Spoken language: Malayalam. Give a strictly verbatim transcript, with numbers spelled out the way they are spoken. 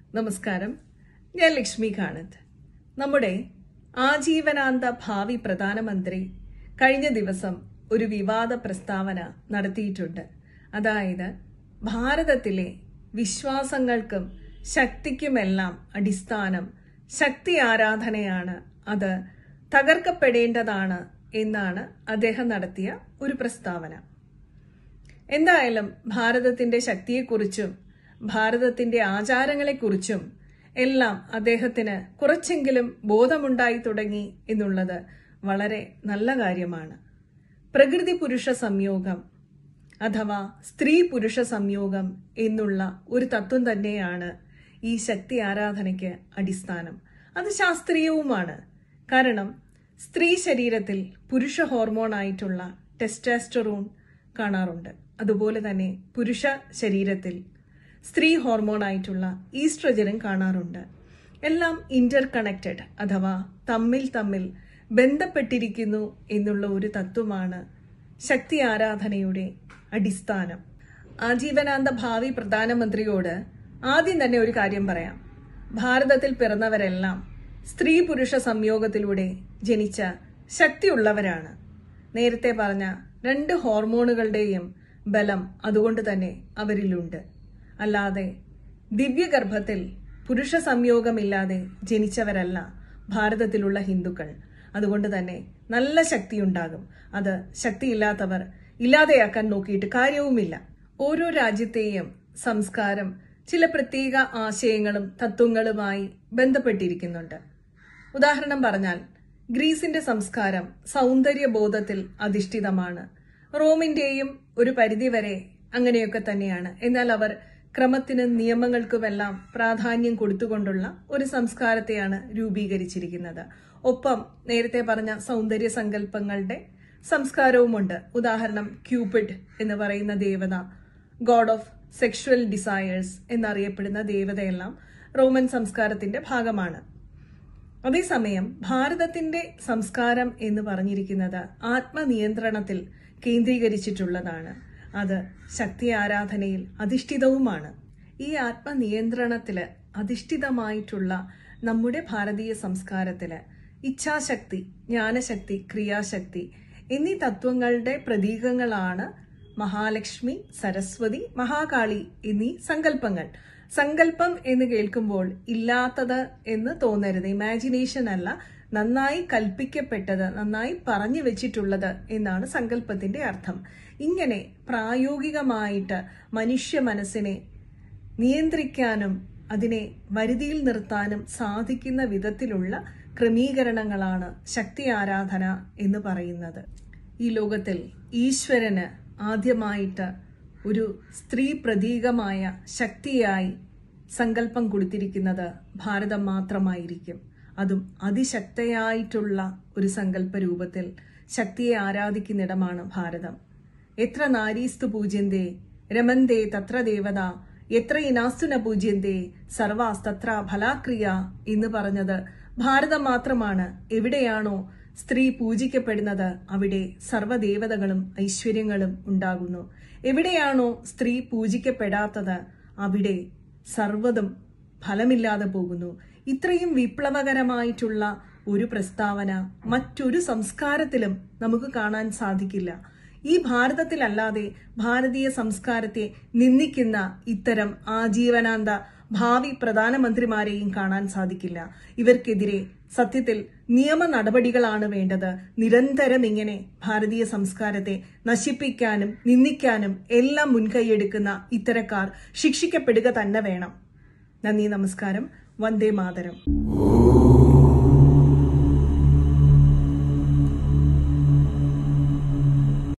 നമസ്കാരം. ഞാൻ ലക്ഷ്മി കാണത്ത്. നമ്മുടെ ആജീവനാന്ത ഭാവി പ്രധാനമന്ത്രി കഴിഞ്ഞ ദിവസം ഒരു വിവാദ പ്രസ്താവന നടത്തിയിട്ടുണ്ട്. അതായത് ഭാരതത്തിലെ വിശ്വാസങ്ങൾക്കും ശക്തിക്കുമെല്ലാം അടിസ്ഥാനം ശക്തി ആരാധനയാണ്, അത് തകർക്കപ്പെടേണ്ടതാണ് എന്നാണ് അദ്ദേഹം നടത്തിയ ഒരു പ്രസ്താവന. എന്തായാലും ഭാരതത്തിന്റെ ശക്തിയെക്കുറിച്ചും ഭാരതത്തിന്റെ ആചാരങ്ങളെക്കുറിച്ചും എല്ലാം അദ്ദേഹത്തിന് കുറച്ചെങ്കിലും ബോധമുണ്ടായി തുടങ്ങി എന്നുള്ളത് വളരെ നല്ല കാര്യമാണ്. പ്രകൃതി പുരുഷ സംയോഗം അഥവാ സ്ത്രീ പുരുഷ സംയോഗം എന്നുള്ള ഒരു തത്വം തന്നെയാണ് ഈ ശക്തി ആരാധനയ്ക്ക് അടിസ്ഥാനം. അത് ശാസ്ത്രീയവുമാണ്. കാരണം സ്ത്രീ ശരീരത്തിൽ പുരുഷ ഹോർമോണായിട്ടുള്ള ടെസ്റ്റോസ്റ്ററോൺ കാണാറുണ്ട്. അതുപോലെ തന്നെ പുരുഷ ശരീരത്തിൽ സ്ത്രീ ഹോർമോണായിട്ടുള്ള ഈസ്ട്രജനും കാണാറുണ്ട്. എല്ലാം ഇന്റർ കണക്റ്റഡ് അഥവാ തമ്മിൽ തമ്മിൽ ബന്ധപ്പെട്ടിരിക്കുന്നു എന്നുള്ള ഒരു തത്വമാണ് ശക്തി ആരാധനയുടെ അടിസ്ഥാനം. ആജീവനാന്ത ഭാവി പ്രധാനമന്ത്രിയോട് ആദ്യം തന്നെ ഒരു കാര്യം പറയാം. ഭാരതത്തിൽ പിറന്നവരെല്ലാം സ്ത്രീ പുരുഷ സംയോഗത്തിലൂടെ ജനിച്ച ശക്തിയുള്ളവരാണ്. നേരത്തെ പറഞ്ഞ രണ്ട് ഹോർമോണുകളുടെയും ബലം അതുകൊണ്ട് തന്നെ അവരിലുണ്ട്. അല്ലാതെ ദിവ്യഗർഭത്തിൽ പുരുഷ സംയോഗമില്ലാതെ ജനിച്ചവരല്ല ഭാരതത്തിലുള്ള ഹിന്ദുക്കൾ. അതുകൊണ്ട് തന്നെ നല്ല ശക്തിയുണ്ടാകും. അത് ശക്തിയില്ലാത്തവർ ഇല്ലാതെയാക്കാൻ നോക്കിയിട്ട് കാര്യവുമില്ല. ഓരോ രാജ്യത്തെയും സംസ്കാരം ചില പ്രത്യേക ആശയങ്ങളും തത്വങ്ങളുമായി ബന്ധപ്പെട്ടിരിക്കുന്നുണ്ട്. ഉദാഹരണം പറഞ്ഞാൽ ഗ്രീസിന്റെ സംസ്കാരം സൗന്ദര്യബോധത്തിൽ അധിഷ്ഠിതമാണ്. റോമിന്റെയും ഒരു പരിധിവരെ അങ്ങനെയൊക്കെ തന്നെയാണ്. എന്നാൽ അവർ ക്രമത്തിനും നിയമങ്ങൾക്കുമെല്ലാം പ്രാധാന്യം കൊടുത്തുകൊണ്ടുള്ള ഒരു സംസ്കാരത്തെയാണ് രൂപീകരിച്ചിരിക്കുന്നത്. ഒപ്പം നേരത്തെ പറഞ്ഞ സൗന്ദര്യ സങ്കല്പങ്ങളുടെ സംസ്കാരവുമുണ്ട്. ഉദാഹരണം ക്യൂപിഡ് എന്ന് പറയുന്ന ദേവത, ഗോഡ് ഓഫ് സെക്ഷുവൽ ഡിസയേഴ്സ് എന്നറിയപ്പെടുന്ന ദേവതയെല്ലാം റോമൻ സംസ്കാരത്തിന്റെ ഭാഗമാണ്. അതേസമയം ഭാരതത്തിന്റെ സംസ്കാരം എന്ന് പറഞ്ഞിരിക്കുന്നത് ആത്മനിയന്ത്രണത്തിൽ കേന്ദ്രീകരിച്ചിട്ടുള്ളതാണ്. അത് ശക്തി ആരാധനയിൽ അധിഷ്ഠിതവുമാണ്. ഈ ആത്മനിയന്ത്രണത്തില് അധിഷ്ഠിതമായിട്ടുള്ള നമ്മുടെ ഭാരതീയ സംസ്കാരത്തില് ഇച്ഛാശക്തി, ജ്ഞാനശക്തി, ക്രിയാശക്തി എന്നീ തത്വങ്ങളുടെ പ്രതീകങ്ങളാണ് മഹാലക്ഷ്മി, സരസ്വതി, മഹാകാളി എന്നീ സങ്കല്പങ്ങൾ. സങ്കല്പം എന്ന് കേൾക്കുമ്പോൾ ഇല്ലാത്തത് എന്ന് തോന്നരുത്. ഇമാജിനേഷൻ അല്ല, നന്നായി കൽപ്പിക്കപ്പെട്ടത്, നന്നായി പറഞ്ഞു വെച്ചിട്ടുള്ളത് എന്നാണ് സങ്കല്പത്തിന്റെ അർത്ഥം. ഇങ്ങനെ പ്രായോഗികമായിട്ട് മനുഷ്യ മനസ്സിനെ നിയന്ത്രിക്കാനും അതിനെ വരുതിയിൽ നിർത്താനും സാധിക്കുന്ന വിധത്തിലുള്ള ക്രമീകരണങ്ങളാണ് ശക്തി ആരാധന എന്ന് പറയുന്നത്. ഈ ലോകത്തിൽ ഈശ്വരന് ആദ്യമായിട്ട് ഒരു സ്ത്രീ പ്രതീകമായ ശക്തിയായി സങ്കല്പം കൊടുത്തിരിക്കുന്നത് ഭാരതം മാത്രമായിരിക്കും. അതും അതിശക്തയായിട്ടുള്ള ഒരു സങ്കല്പ രൂപത്തിൽ ശക്തിയെ ആരാധിക്കുന്നിടമാണ് ഭാരതം. എത്ര നാരീസ്തു പൂജ്യന്തേ രമന്തേ തത്ര ദേവത, എത്ര ഇനാസ്തു ന പൂജ്യന്തേ സർവാസ്തത്ര ഫലാക്രിയ എന്ന് പറഞ്ഞത് ഭാരതം മാത്രമാണ്. എവിടെയാണോ സ്ത്രീ പൂജിക്കപ്പെടുന്നത് അവിടെ സർവ്വദേവതകളും ഐശ്വര്യങ്ങളും ഉണ്ടാകുന്നു. എവിടെയാണോ സ്ത്രീ പൂജിക്കപ്പെടാത്തത് അവിടെ സർവ്വതും ഫലമില്ലാതെ പോകുന്നു. ഇത്രയും വിപ്ലവകരമായിട്ടുള്ള ഒരു പ്രസ്താവന മറ്റൊരു സംസ്കാരത്തിലും നമുക്ക് കാണാൻ സാധിക്കില്ല. ഈ ഭാരതത്തിലല്ലാതെ ഭാരതീയ സംസ്കാരത്തെ നിന്ദിക്കുന്ന ഇത്തരം ആജീവനാന്ത ഭാവി പ്രധാനമന്ത്രിമാരെയും കാണാൻ സാധിക്കില്ല. ഇവർക്കെതിരെ സത്യത്തിൽ നിയമ നടപടികളാണ് വേണ്ടത്. നിരന്തരം ഇങ്ങനെ ഭാരതീയ സംസ്കാരത്തെ നശിപ്പിക്കാനും നിന്ദിക്കാനും എല്ലാം മുൻകൈയെടുക്കുന്ന ഇത്തരക്കാർ ശിക്ഷിക്കപ്പെടുക തന്നെ വേണം. നന്ദി, നമസ്കാരം. വന്ദേ മാതരം.